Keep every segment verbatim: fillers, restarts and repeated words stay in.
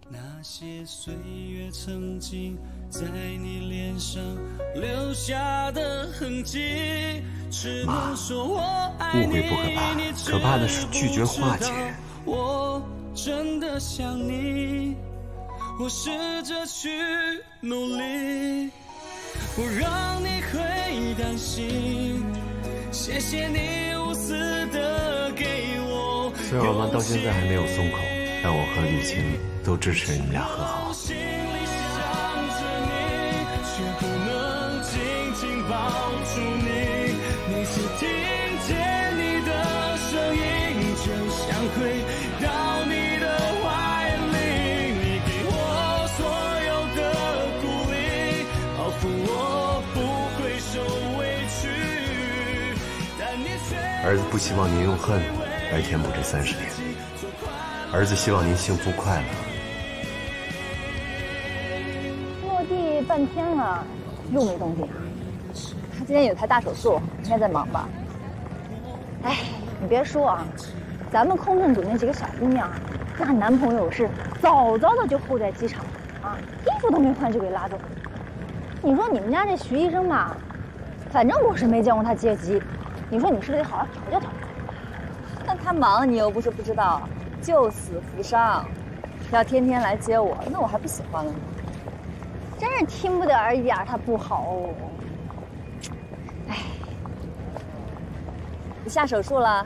那些岁月曾经在你脸上留下的痕迹，只能说我爱你。 误会不可怕，可怕的是拒绝化解。 我真的想你，我试着去努力，不让你会担心。谢谢你无私的给我。 虽然我们到现在还没有松口，但我和雨晴都支持你们俩和好。 心里想着你，却不能紧紧抱住你。每次听见你的声音，就想回到你的怀里。你给我所有的鼓励，好负我不会受委屈。但你却儿子不希望您用恨来填补这三十年，儿子希望您幸福快乐。 落地半天了，又没动静啊？他今天有台大手术，应该在忙吧？哎，你别说啊，咱们空乘组那几个小姑娘，那男朋友是早早的就候在机场啊，衣服都没换就给拉走。你说你们家这徐医生吧，反正我是没见过他接机，你说你是不是得好好调教调教？ 但他忙，你又不是不知道，救死扶伤，要天天来接我，那我还不喜欢了呢。 真是听不得一点他不好哦。哎， 你下手术了？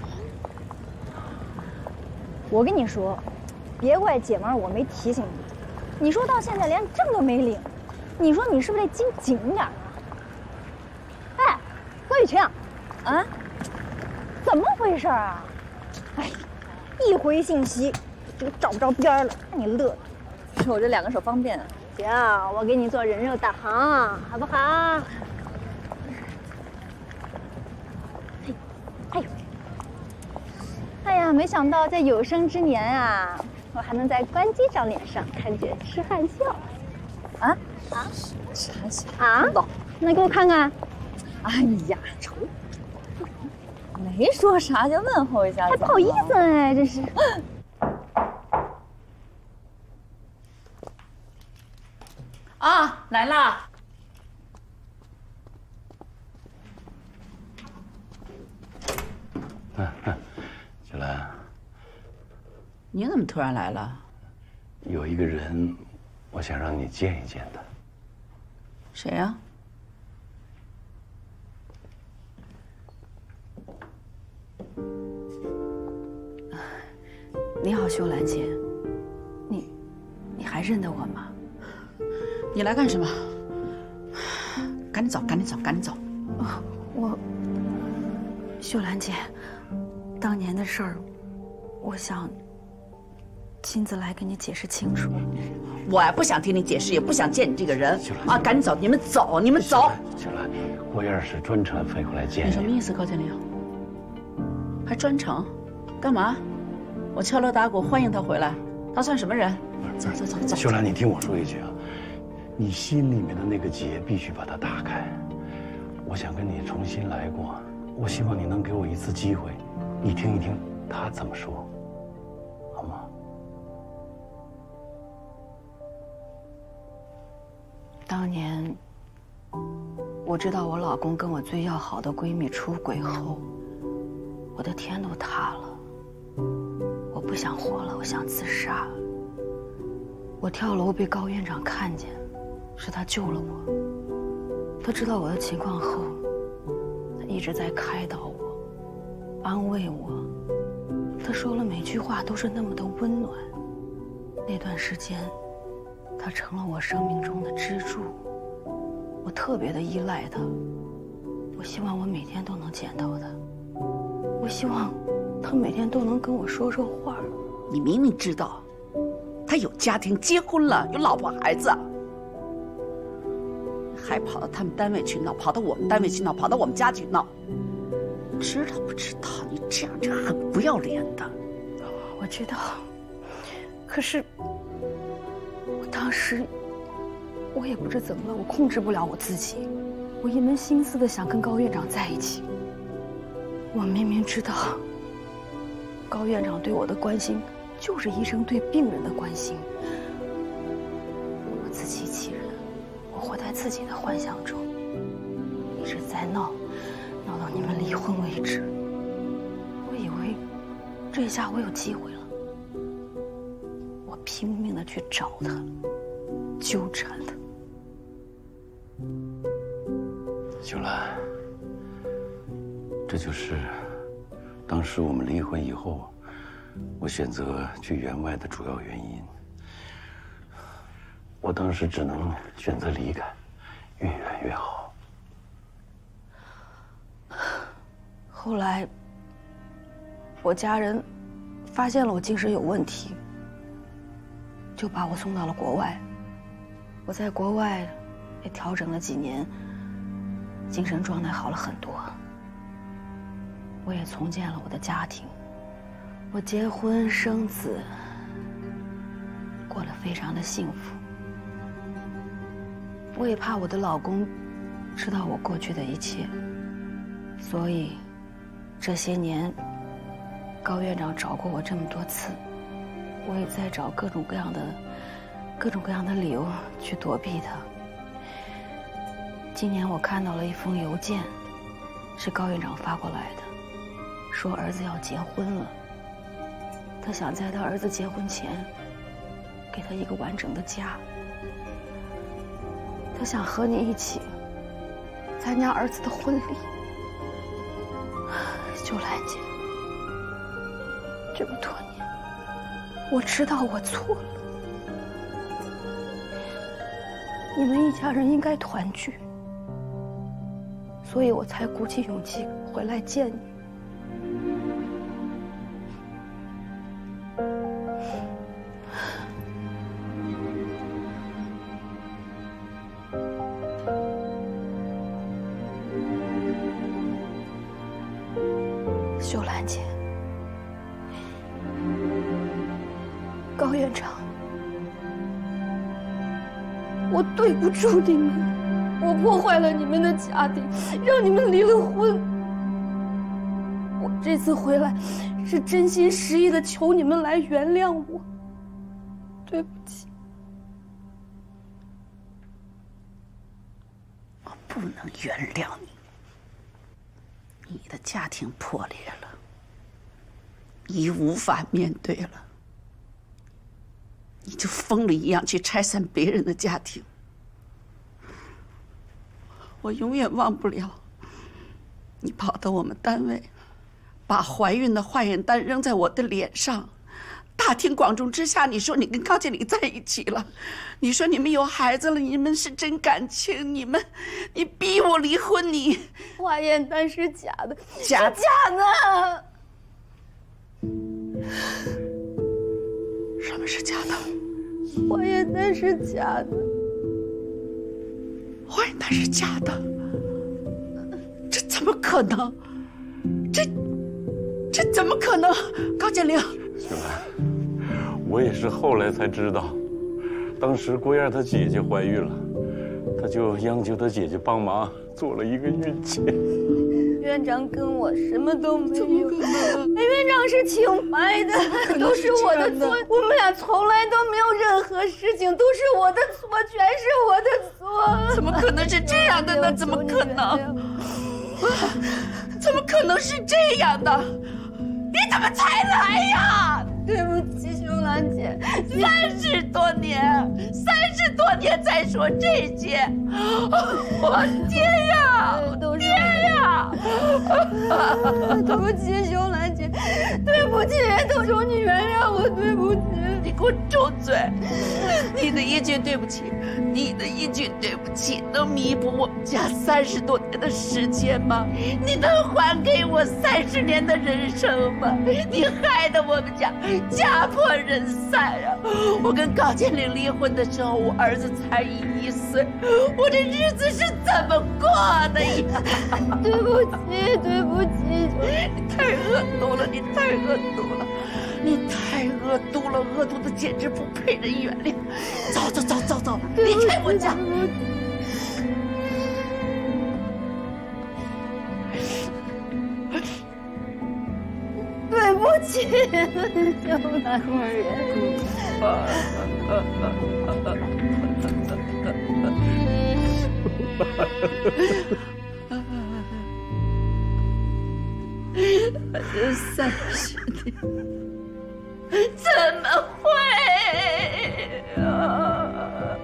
我跟你说，别怪姐们儿我没提醒你。你说到现在连证都没领，你说你是不是得盯紧点啊？哎，郭雨晴， 啊， 怎么回事啊？哎，一回信息就找不着边儿了，看你乐的。 我这两个手方便啊。 行，我给你做人肉大行，好不好？哎呦，哎呀，没想到在有生之年啊，我还能在关机长脸上看见痴汉笑。 啊啊，痴汉笑啊！那给我看看。 哎呀，丑！没说啥就问候一下， 还不好意思哎，真是。 啊，来啦！ 小兰， 你怎么突然来了？ 有一个人，我想让你见一见他。 谁呀？ 你好，秀兰姐，你，你还认得我吗？ 你来干什么？赶紧走，赶紧走，赶紧走！ 哦，我，秀兰姐，当年的事儿，我想亲自来跟你解释清楚。 我也不想听你解释，也不想见你这个人啊！赶紧走，你们走，你们走！ 小兰，郭院是专程飞过来见你。 你什么意思，高经理？还专程？干嘛？我敲锣打鼓欢迎他回来，他算什么人？走走走走！ 秀兰，你听我说一句啊。你心里面的那个结必须把它打开。我想跟你重新来过，我希望你能给我一次机会，你听一听他怎么说，好吗？ 当年我知道我老公跟我最要好的闺蜜出轨后，我的天都塌了。我不想活了，我想自杀。我跳楼被高院长看见。是他救了我。他知道我的情况后，他一直在开导我，安慰我。他说了每句话都是那么的温暖。那段时间，他成了我生命中的支柱，我特别的依赖他。我希望我每天都能见到他，我希望他每天都能跟我说说话。 你明明知道，他有家庭，结婚了，有老婆孩子。还跑到他们单位去闹，跑到我们单位去闹，跑到我们家去闹，知道不知道？你这样这很不要脸的。 我知道，可是我当时我也不知怎么了，我控制不了我自己，我一门心思的想跟高院长在一起。我明明知道高院长对我的关心就是医生对病人的关心。我自欺欺人，我活在自己的幻想中，一直在闹，闹到你们离婚为止。我以为这下我有机会了，我拼命的去找他，纠缠他。 秀兰，这就是当时我们离婚以后，我选择去援外的主要原因。我当时只能选择离开，越远越好。 后来，我家人发现了我精神有问题，就把我送到了国外。我在国外也调整了几年，精神状态好了很多。我也重建了我的家庭，我结婚生子，过得非常的幸福。我也怕我的老公知道我过去的一切，所以这些年高院长找过我这么多次，我也在找各种各样的各种各样的理由去躲避他。今年我看到了一封邮件，是高院长发过来的，说儿子要结婚了，他想在他儿子结婚前给他一个完整的家，他想和你一起参加儿子的婚礼。秀兰姐，这么多年，我知道我错了，你们一家人应该团聚，所以我才鼓起勇气回来见你。秀兰姐，高院长，我对不住你们，我破坏了你们的家庭，让你们离了婚。我这次回来是真心实意的求你们来原谅我，对不起。 我不能原谅你。你的家庭破裂了，你无法面对了，你就疯了一样去拆散别人的家庭。我永远忘不了，你跑到我们单位，把怀孕的化验单扔在我的脸上，大庭广众之下，你说你跟高经理在一起了，你说你们有孩子了，你们是真感情，你们，你逼我离婚，你化验单是假的， 假假的。 什么是假的？ 化验单是假的。 化验单是假的？这怎么可能？这这怎么可能？高建玲， 秀兰，我也是后来才知道，当时郭燕她姐姐怀孕了，他就央求他姐姐帮忙做了一个孕检。 院长跟我什么都没有，院长是清白的，都是我的错，我们俩从来都没有任何事情，都是我的错，全是我的错。 怎么可能是这样的呢？怎么可能？怎么可能是这样的？你怎么才来呀？ 对不起，秀兰姐， 三十多年，三十多年才说这些，我爹呀，爹呀！ 对不起，秀兰姐，对不起，都求你原谅我，对不起。 你给我住嘴！你的一句对不起，你的一句对不起，能弥补我们家三十多年的时间吗？你能还给我三十年的人生吗？你害得我们家家破人散呀！我跟高建玲离婚的时候，我儿子才一岁，我这日子是怎么过的呀？ 对不起，对不起， 你太恶毒了，你太恶毒了。你太恶毒了，恶毒的简直不配人原谅。走走走走走，离开我家。 对不起，秀兰别哭。我这三十年怎么会啊？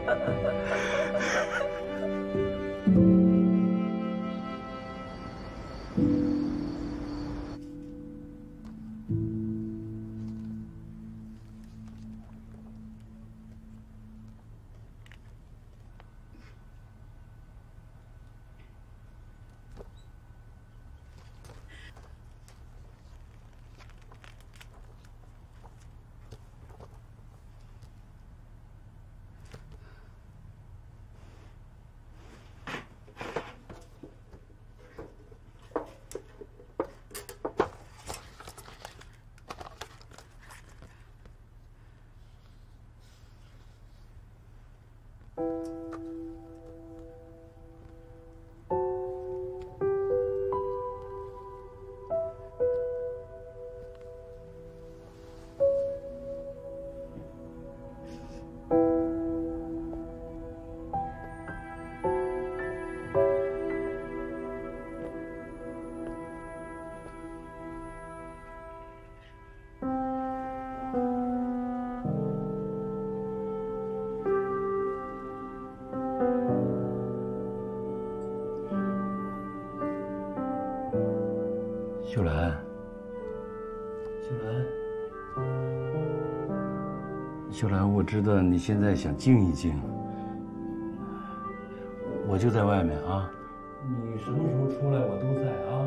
秀兰，秀兰，秀兰，我知道你现在想静一静，我就在外面啊，你什么时候出来我都在啊。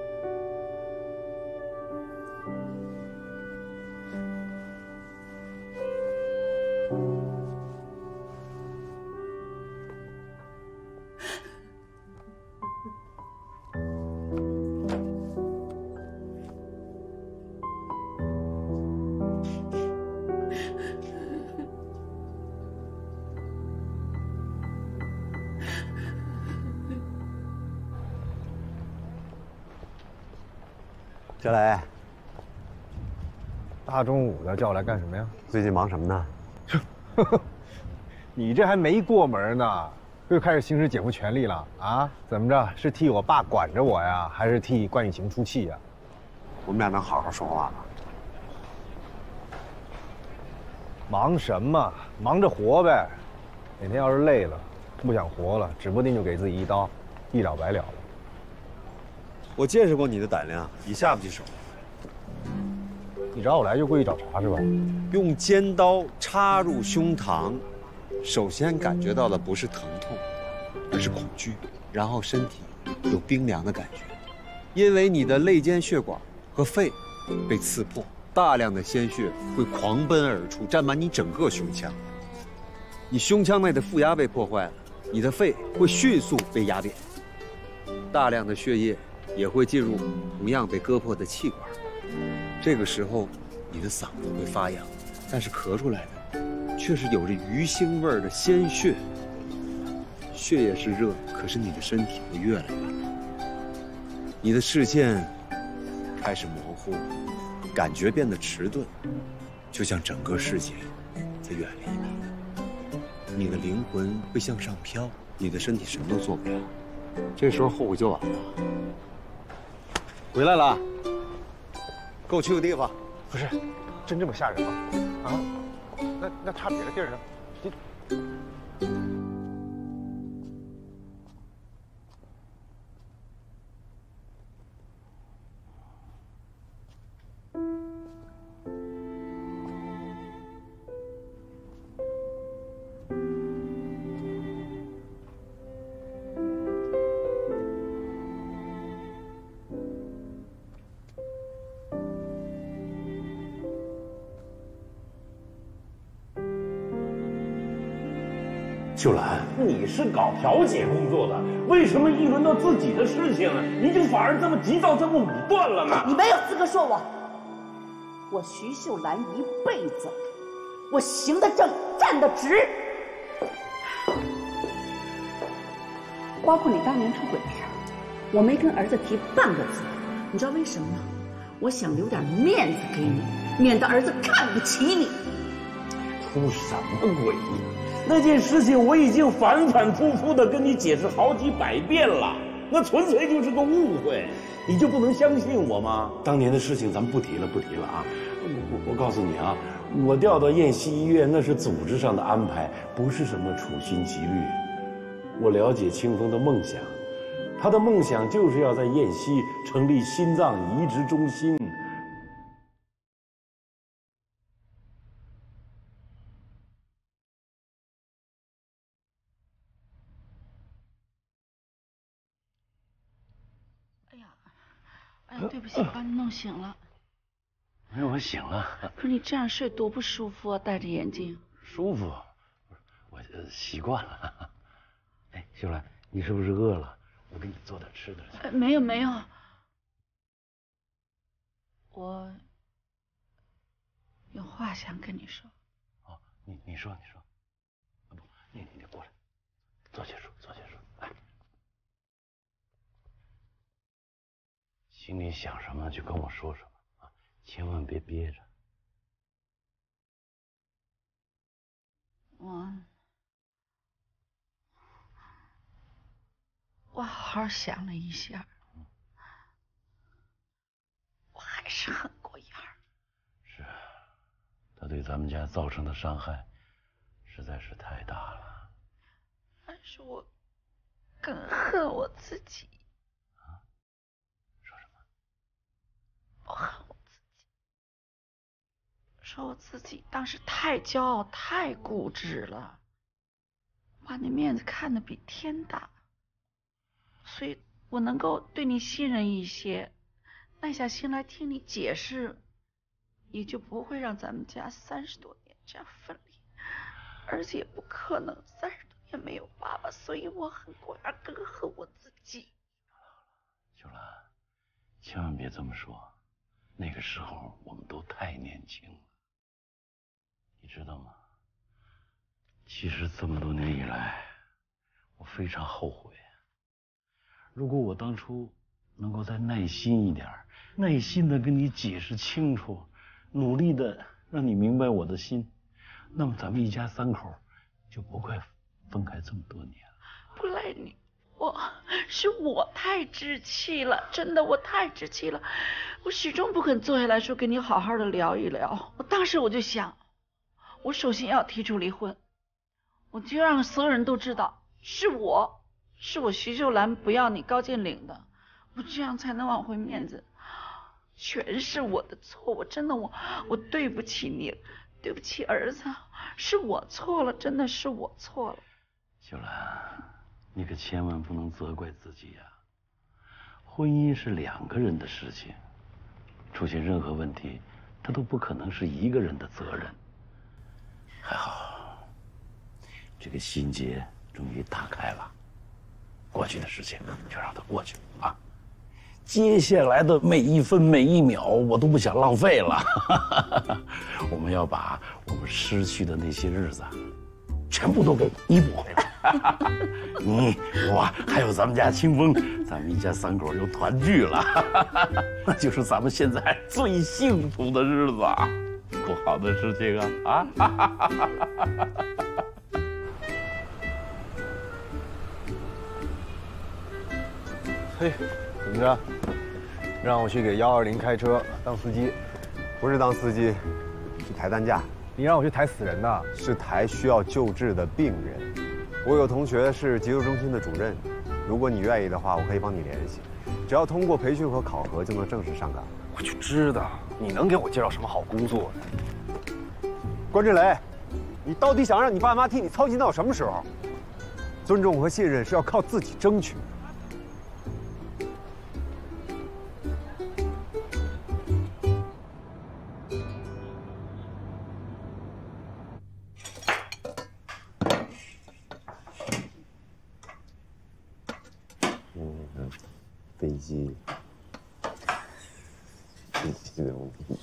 小磊， 大中午的叫我来干什么呀？ 最近忙什么呢？ 你这还没过门呢，又开始行使姐夫权利了啊？怎么着？是替我爸管着我呀，还是替关雨晴出气呀？ 我们俩能好好说话吗？ 忙什么？忙着活呗。哪天要是累了，不想活了，指不定就给自己一刀，一了百了了。 我见识过你的胆量，你下不去手。 你找我来就故意找茬是吧？ 用尖刀插入胸膛，首先感觉到的不是疼痛，而是恐惧，然后身体有冰凉的感觉，因为你的肋间血管和肺被刺破，大量的鲜血会狂奔而出，沾满你整个胸腔。你胸腔内的负压被破坏了，你的肺会迅速被压扁，大量的血液也会进入同样被割破的气管，这个时候你的嗓子会发痒，但是咳出来的却是有着鱼腥味的鲜血。血液是热，可是你的身体会越来越冷，你的视线开始模糊，感觉变得迟钝，就像整个世界在远离你。你的灵魂会向上飘，你的身体什么都做不了，这时候后悔就晚了。回来了，跟我去个地方。 不是，真这么吓人吗？啊？那那差别的地儿呢？你。 秀兰，你是搞调解工作的，为什么一轮到自己的事情，你就反而这么急躁，这么武断了呢？ 你没有资格说我。我徐秀兰一辈子，我行得正，站得直。包括你当年出轨的事儿，我没跟儿子提半个字。你知道为什么吗？ 我想留点面子给你，免得儿子看不起你。 出什么鬼呀？那件事情我已经反反复复的跟你解释好几百遍了，那纯粹就是个误会，你就不能相信我吗？当年的事情咱们不提了，不提了啊！我我告诉你啊，我调到燕西医院那是组织上的安排，不是什么处心积虑。我了解清风的梦想，他的梦想就是要在燕西成立心脏移植中心。 哎呀，哎呀，对不起，把你弄醒了。 哎，我醒了。 可是你这样睡多不舒服啊，戴着眼镜。 舒服，我习惯了。哎，秀兰，你是不是饿了？我给你做点吃的。 呃，没有没有，我有话想跟你说。 哦，你你说你说。啊不，你你你过来，坐下说坐下说。来，心里想什么就跟我说什么啊，千万别憋着。 我。我好好想了一下，我还是恨过燕儿。 是，他对咱们家造成的伤害实在是太大了。 但是我更恨我自己。 啊？说什么？ 我恨我自己，说我自己当时太骄傲、太固执了，把你面子看得比天大。所以我能够对你信任一些，耐下心来听你解释，也就不会让咱们家三十多年这样分离，而且也不可能三十多年没有爸爸，所以我恨果儿，更恨我自己。 秀兰，千万别这么说，那个时候我们都太年轻了，你知道吗？其实这么多年以来，我非常后悔。如果我当初能够再耐心一点，耐心的跟你解释清楚，努力的让你明白我的心，那么咱们一家三口就不会分开这么多年了。 不赖你，我是我太置气了，真的我太置气了，我始终不肯坐下来说跟你好好的聊一聊。我当时我就想，我首先要提出离婚，我就让所有人都知道是我。是我徐秀兰不要你高进岭的，我这样才能挽回面子。全是我的错，我真的我我对不起你，对不起儿子，是我错了，真的是我错了。 秀兰，你可千万不能责怪自己呀、啊。婚姻是两个人的事情，出现任何问题，它都不可能是一个人的责任。还好，这个心结终于打开了。过去的事情就让它过去啊，接下来的每一分每一秒我都不想浪费了。我们要把我们失去的那些日子全部都给弥补回来。你我还有咱们家清风，咱们一家三口又团聚了，那就是咱们现在最幸福的日子啊！多好的事情啊！啊！ 嘿，怎么着？让我去给幺二零开车当司机？ 不是当司机，是抬担架。 你让我去抬死人呐？ 是抬需要救治的病人。我有同学是急救中心的主任，如果你愿意的话，我可以帮你联系。只要通过培训和考核，就能正式上岗。 我就知道你能给我介绍什么好工作呢？ 关志雷，你到底想让你爸妈替你操心到什么时候？尊重和信任是要靠自己争取。飞机，飞机的问题。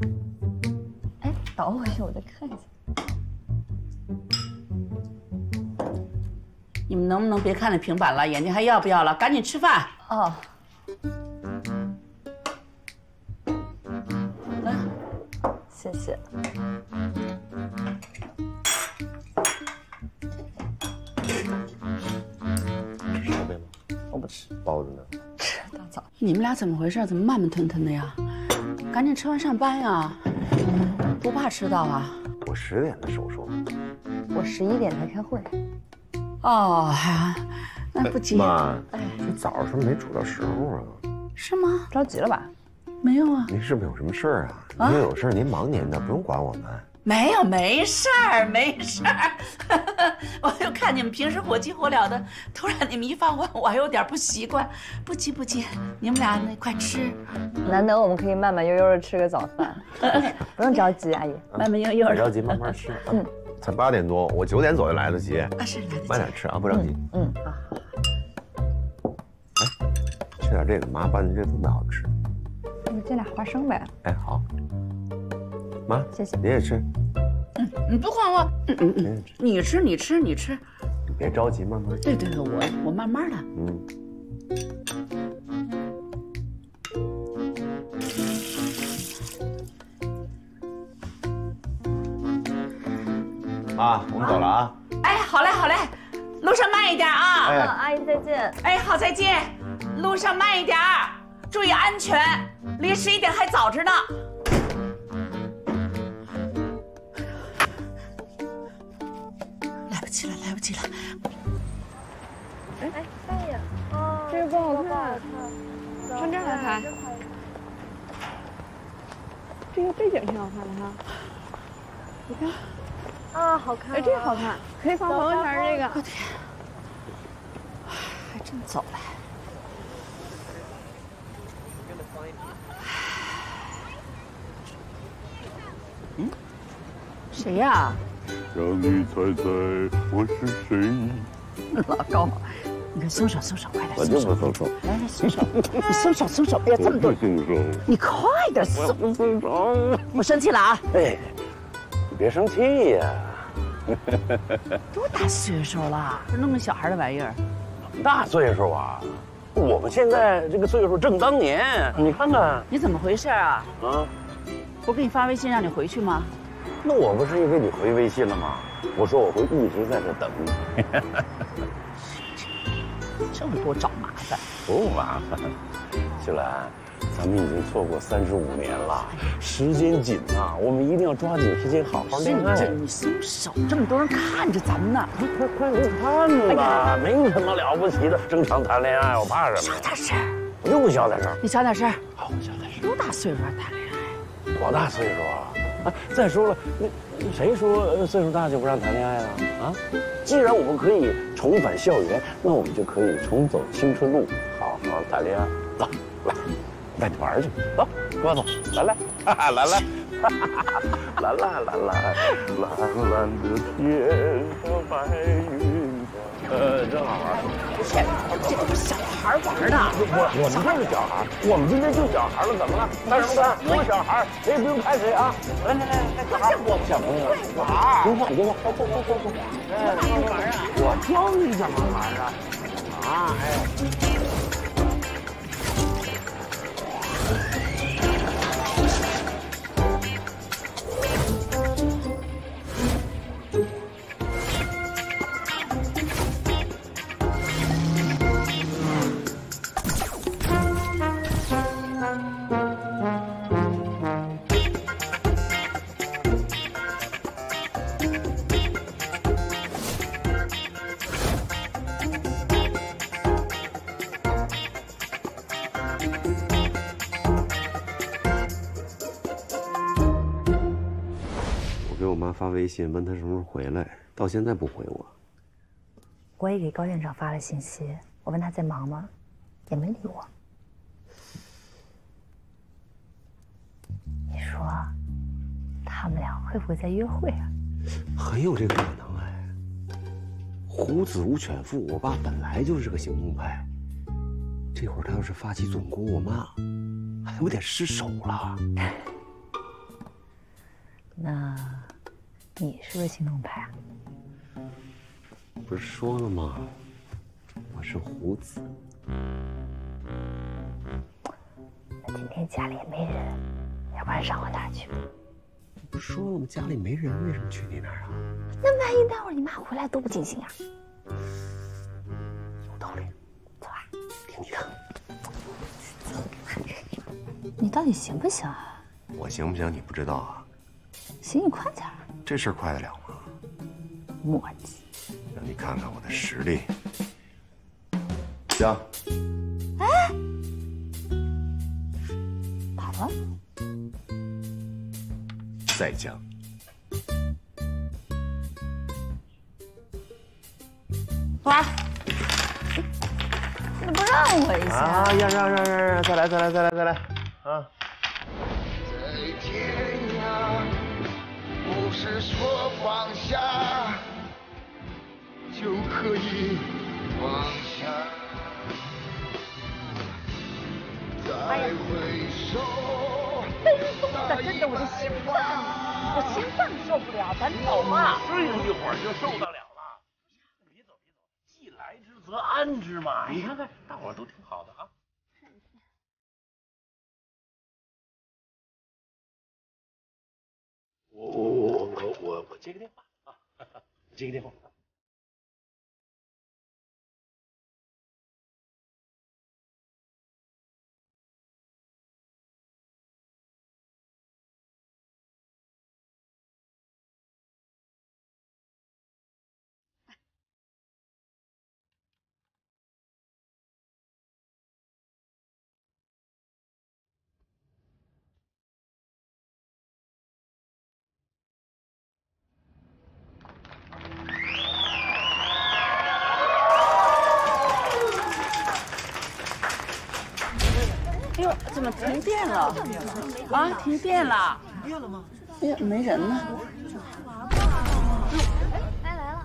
哎，倒回去我再看一下。 能不能别看那平板了？眼睛还要不要了？赶紧吃饭。 哦。 来， 谢谢。 吃烧饼吗？ 我不吃。 包子呢？ 吃大枣。 你们俩怎么回事？怎么慢慢吞吞的呀？赶紧吃完上班呀！不怕迟到啊？ 我十点的手术。 我十一点才开会。 哦，哎，那不急。 妈，你早上是不是没煮到时候啊？ 是吗？ 着急了吧？ 没有啊。 您是不是有什么事儿啊？您有事儿您忙您的，不用管我们。 没有，没事儿，没事儿。我就看你们平时火急火燎的，突然你们一放话，我还有点不习惯。不急不急，你们俩那快吃。 难得我们可以慢慢悠悠的吃个早饭，不用着急，阿姨， 慢慢悠悠。 别着急，慢慢吃。嗯，才八点多，我九点左右来得及。 啊，是来得及。 慢点吃啊，不着急。 嗯，好。 哎，吃点这个，妈拌的这特别好吃。 你这俩花生呗。 哎，好。妈， 谢谢。 你也吃。 嗯，你不管我。嗯嗯嗯，你吃，你吃，你吃。 你别着急，慢慢吃。 对对对，我我慢慢的。 嗯。妈，我们走了啊。 哎，好嘞好嘞，路上慢一点啊。 哎，阿姨再见。 哎，好，再见。路上慢一点，注意安全，离十一点还早着呢。来不及了，来不及了。 哎，哎呀，哦， 这个不好看，上这儿来拍。这个背景挺好看的哈，你看。 啊，好看！ 哎，这个好看，可以放朋友圈。这个， 我天，还真走了。嗯，谁呀？ 让你猜猜我是谁？ 老高，你快松手，松手，快点！ 我就不松手。 来来，松手！你松手，松手！哎呀，这么多人， 松手！ 你快点松！ 不松手！ 我生气了啊！ 哎，你别生气呀。 多大岁数了，这弄个小孩的玩意儿？ 大岁数啊！我们现在这个岁数正当年，你看看。 你怎么回事啊？ 啊！ 我给你发微信让你回去吗？ 那我不是也给你回微信了吗？我说我会一直在这等你。 这么多找麻烦。 不麻烦，秀兰，咱们已经错过三十五年了，时间紧呐，我们一定要抓紧时间好好恋爱。 你松手，这么多人看着咱们呢。 快快快给看吧，没什么了不起的，正常谈恋爱，我怕什么？ 小点声， 我就不小点声。 你小点声。 好，小点声。 多大岁数啊，谈恋爱？ 多大岁数啊？啊，再说了，那谁说岁数大就不让谈恋爱了啊？既然我们可以重返校园，那我们就可以重走青春路，好好谈恋爱。走，来，带你玩去。走，跟我走，来来，哈哈，来来，哈哈，蓝蓝蓝蓝蓝蓝的天上白云上，呃，真好玩。 这这都是小孩玩的。 我我们就是小孩，我们今天就小孩了，怎么了？看什么看？我小孩，谁也不用看谁啊！来来来来，小孩，我小朋友玩，别晃别晃，走走走走走。哎，玩啊！我装你怎么玩啊？啊，哎。 发微信问他什么时候回来，到现在不回我。 我也给高院长发了信息，我问他在忙吗，也没理我。你说，他们俩会不会在约会啊？ 很有这个可能哎。虎子无犬父，我爸本来就是个行动派，这会儿他要是发起总攻，我妈还有点失手了。 那。你是不是行动派啊？ 不是说了吗？ 是胡子。 那今天家里也没人，要不然上我那儿去。 不是说了吗？家里没人，为什么去你那儿啊？ 那万一待会儿你妈回来多不尽兴啊！ 有道理， 走啊， 听你的。 你到底行不行啊？ 我行不行你不知道啊？ 行，你快点儿。 这事儿快得了吗？ 磨叽。 让你看看我的实力。行。 哎，跑了。 再讲。 哇！你不让我一下？ 啊！让让让让让！再来再来再来再来！啊！ 在天涯，不是说放下就可以放下。再回首。 悲痛的，真的，我的心脏，我心脏受不了，咱走嘛。 适应一会儿就受得了了。别走别走，既来之则安之嘛。你看看，大伙儿都挺好的啊。我我我我我我接个电话啊，我接个电话。 哎呦，怎么停电了？啊，停电了！停电了吗？哎呀，没人呢。 来来了。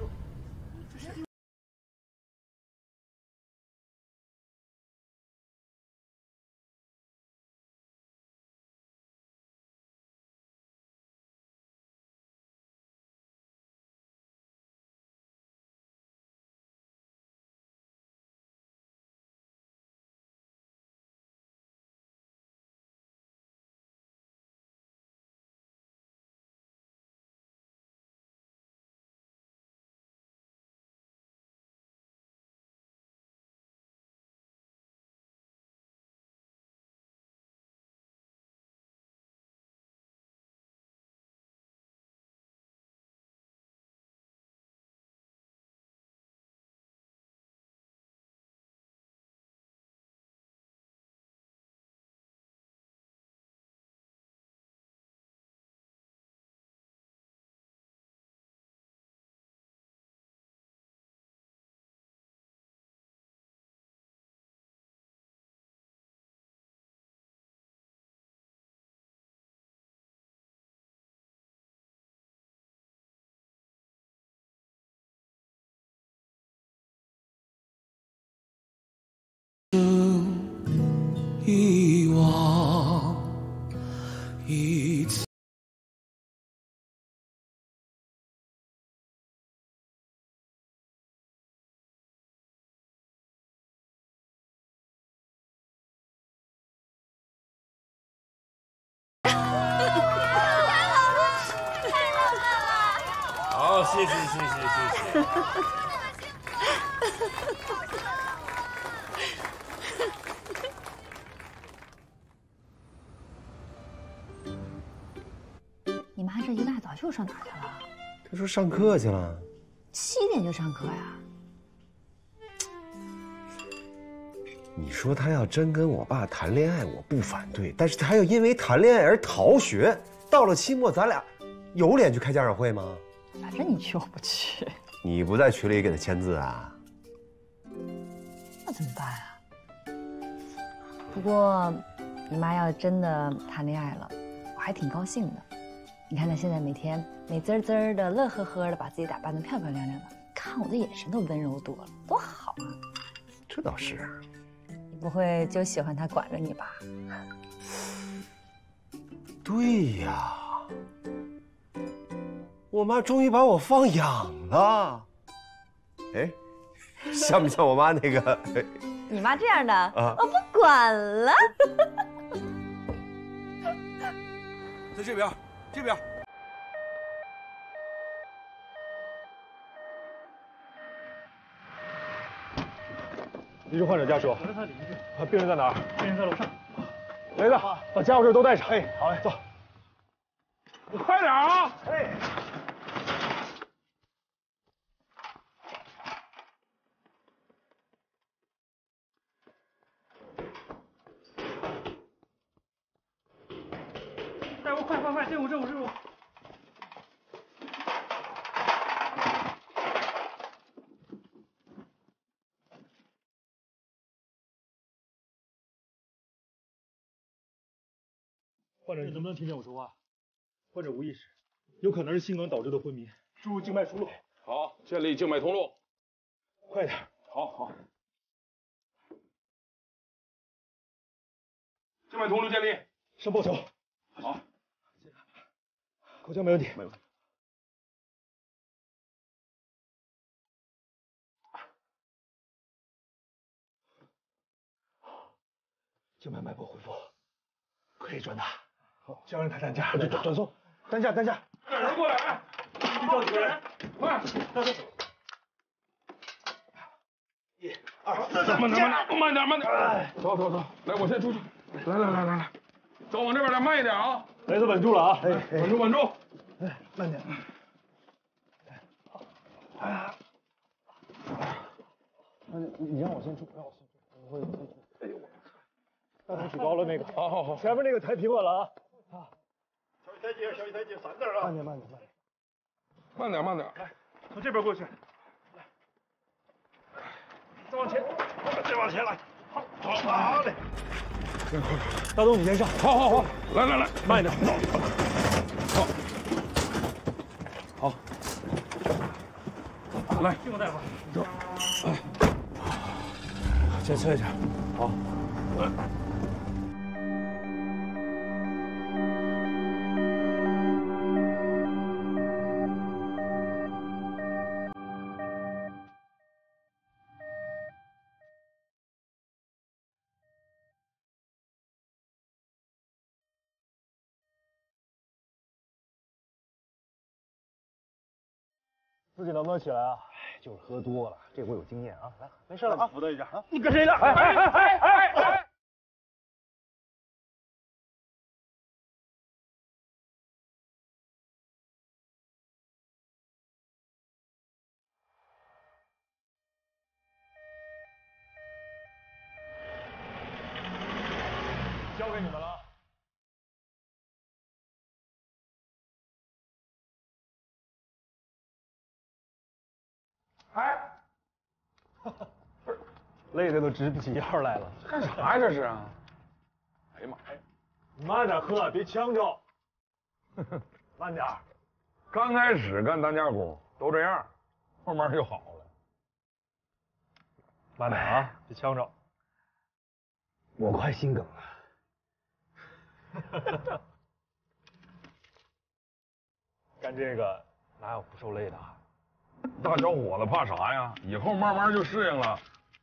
遗忘一次。 好，谢谢谢谢谢谢。 你妈这一大早又上哪儿去了？ 她说上课去了。 七点就上课呀？ 你说她要真跟我爸谈恋爱，我不反对，但是她要因为谈恋爱而逃学，到了期末咱俩有脸去开家长会吗？ 反正你去我不去。 你不在群里给她签字啊？ 那怎么办啊？不过，你妈要真的谈恋爱了，我还挺高兴的。你看她现在每天美滋滋的、乐呵呵的，把自己打扮得漂漂亮亮的，看我的眼神都温柔多了，多好啊！ 这倒是。 你不会就喜欢她管着你吧？ 对呀，我妈终于把我放养了。哎， 像不像我妈那个？ 你妈这样的， 啊、 我不管了。 在这边，这边。 医生，患者家属。我在他邻居。啊，病人在哪儿？病人在楼上。雷子，把家伙事都带上。哎，好嘞，走。你快点啊！哎。 大夫，快快快，这屋这屋这屋。 患者，你能不能听见我说话？患者无意识，有可能是心梗导致的昏迷。输入静脉输入。 好，建立静脉通路。 快点。 好好。静脉通路建立。 上报球。 好。 口腔没问题。 没问题。 静脉脉搏恢复，可以转达。好，家人抬担架，转转送，担架担架。 带人过来， 你叫几个人？ 快， 大哥。一、二、 慢点慢点慢点慢点。走走走，来，我先出去。来来来来来，走，往这边来，慢一点啊。 雷子稳住了啊！哎， 稳住稳住。 哎，慢点。哎，你你让我先出，让我先出，我会先出。哎呦我。大腿举高了那个， 好好好， 前面那个抬平稳了啊！ 啊，小雨台阶，小雨台阶，散点啊！ 慢点，慢点，慢点， 慢点，慢点。 来，从这边过去。来，再往前，再往前来。好，好，好嘞。大东，你先上。 好好好，来来来， 慢一点。 好，好，来， 辛苦大夫。 走。 先测一下。好。来。自己能不能起来啊？哎，就是喝多了，这回有经验啊。来，没事了啊，扶他一下啊。你跟谁呢？哎哎哎哎哎哎！交给你们了。 哎， 累的都直不起腰来了。 干啥呀这是啊？哎呀妈呀！ 你慢点喝，别呛着。慢点。 刚开始干担架工都这样，慢慢就好了。 慢点啊，别呛着。 我快心梗了。干这个哪有不受累的？ 大小伙子怕啥呀？以后慢慢就适应了。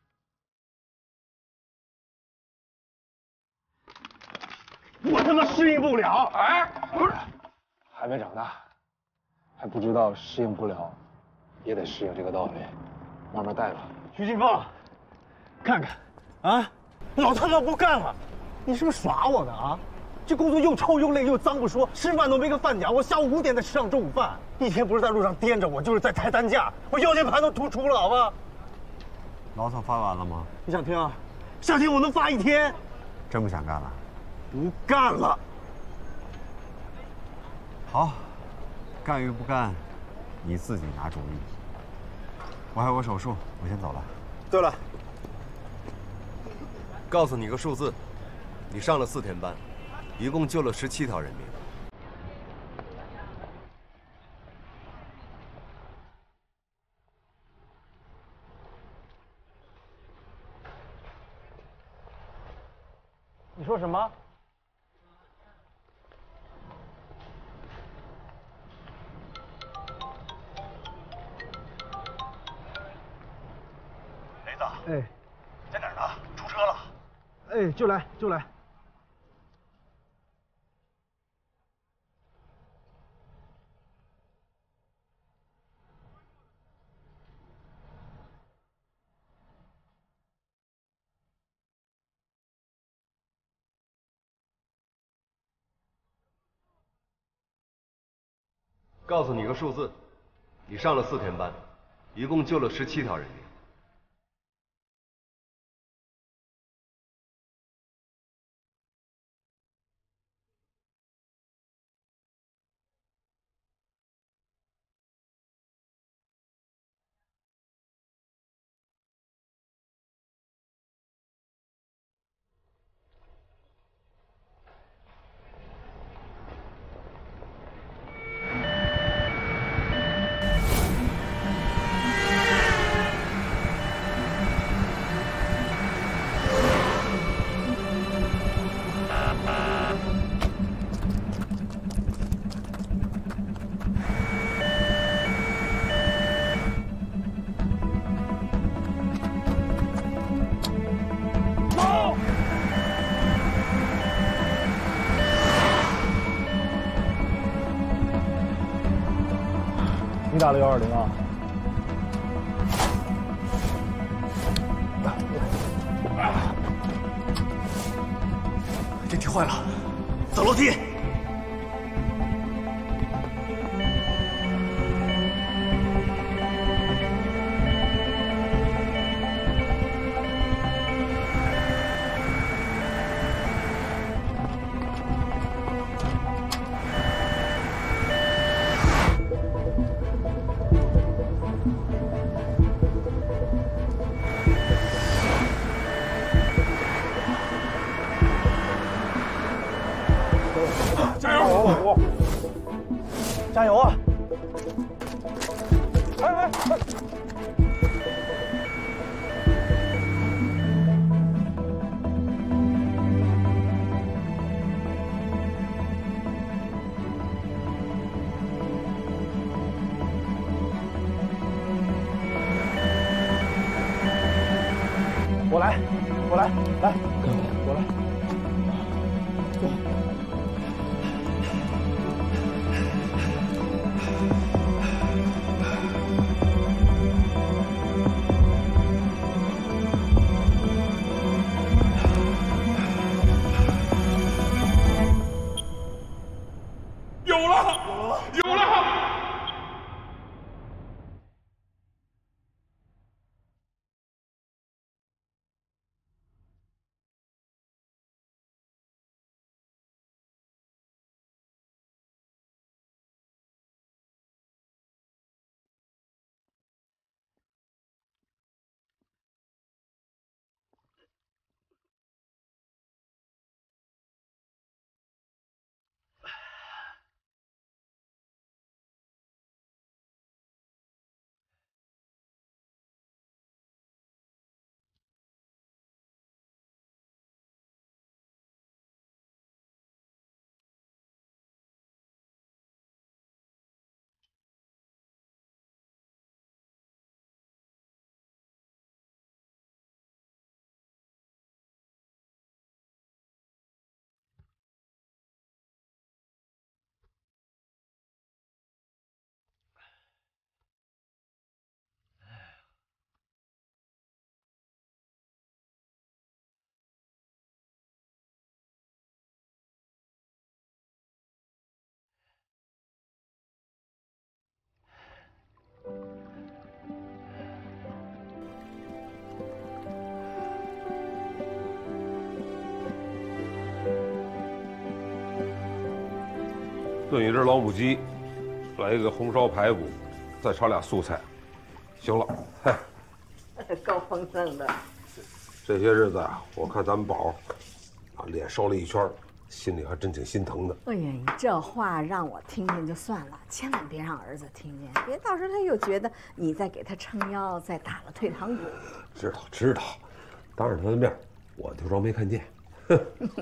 我他妈适应不了！ 哎，不是， 还没长大，还不知道适应不了，也得适应这个道理，慢慢带吧。徐金凤，看看，啊，老他妈不干了！你是不是耍我呢啊？这工作又臭又累又脏不说，吃饭都没个饭点，我下午五点才吃上中午饭，一天不是在路上颠着我，就是在抬担架，我腰间盘都突出了，好吧？ 牢骚发完了吗？ 你想听啊？想听我能发一天。 真不想干了？ 不干了。 好，干与不干，你自己拿主意。我还有个手术，我先走了。 对了，告诉你个数字，你上了四天班。一共救了十七条人命。 你说什么？ 哎，就来就来。 告诉你个数字，你上了四天班，一共救了十七条人命。你打了幺二零啊？ 电梯坏了，走楼梯。 加油，老胡！加油啊！哎哎哎！我来，我来，来，我来。走。 有了，有了！ 炖一只老母鸡，来一个红烧排骨，再炒俩素菜，行了。嗨， 够丰盛的。 这些日子啊，我看咱们宝啊脸瘦了一圈，心里还真挺心疼的。 哎呀，你这话让我听见就算了，千万别让儿子听见，别到时候他又觉得你在给他撑腰，再打了退堂鼓。 知道知道，当着他的面，我就装没看见。 哎，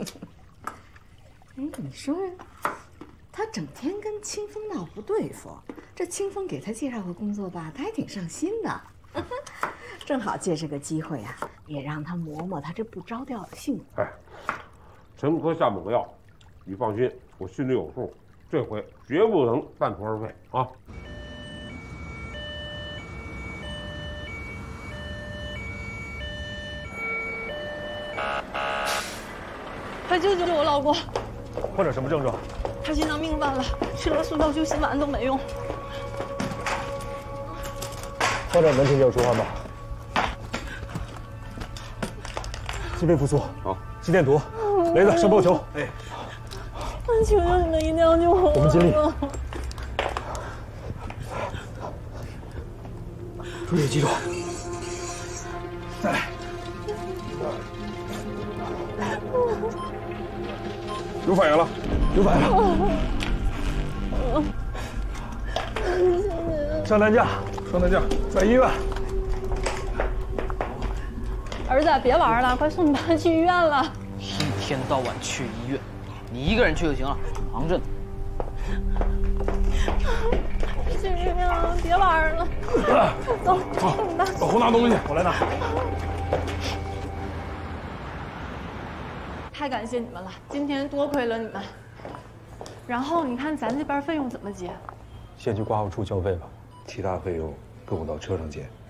你说他整天跟清风闹不对付，这清风给他介绍个工作吧，他还挺上心的。 正好借这个机会啊，也让他磨磨他这不着调的性子。 哎，陈科下猛药，你放心，我心里有数，这回绝不能半途而废啊！ 快救救我老公！ 患者什么症状？ 他心脏病犯了，吃了速效救心丸都没用。 患者能听见我说话吗？心肺复苏， 好， 心电图，雷子上报球。哎， 求求你们一定要救我！ 我们尽力。注意记住，再来。 有反应了， 有反应了。上担架， 上担架， 在医院。 儿子，别玩了，快送你爸去医院了。 一天到晚去医院，你一个人去就行了，忙着呢。 去医院，别玩了。走， 走，走，我拿东西， 我来拿。 太感谢你们了，今天多亏了你们。然后你看咱这边费用怎么结？ 先去挂号处交费吧， 其他费用跟我到车上结。